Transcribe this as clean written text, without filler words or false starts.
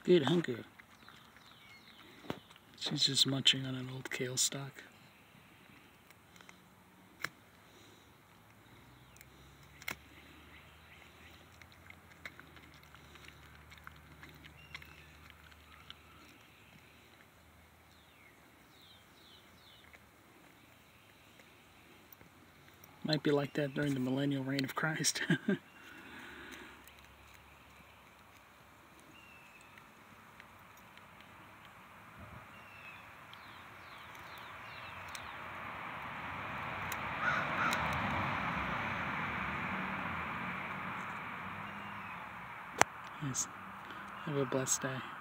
Good hunker. She's just munching on an old kale stalk. Might be like that during the millennial reign of Christ. Yes. Have a blessed day.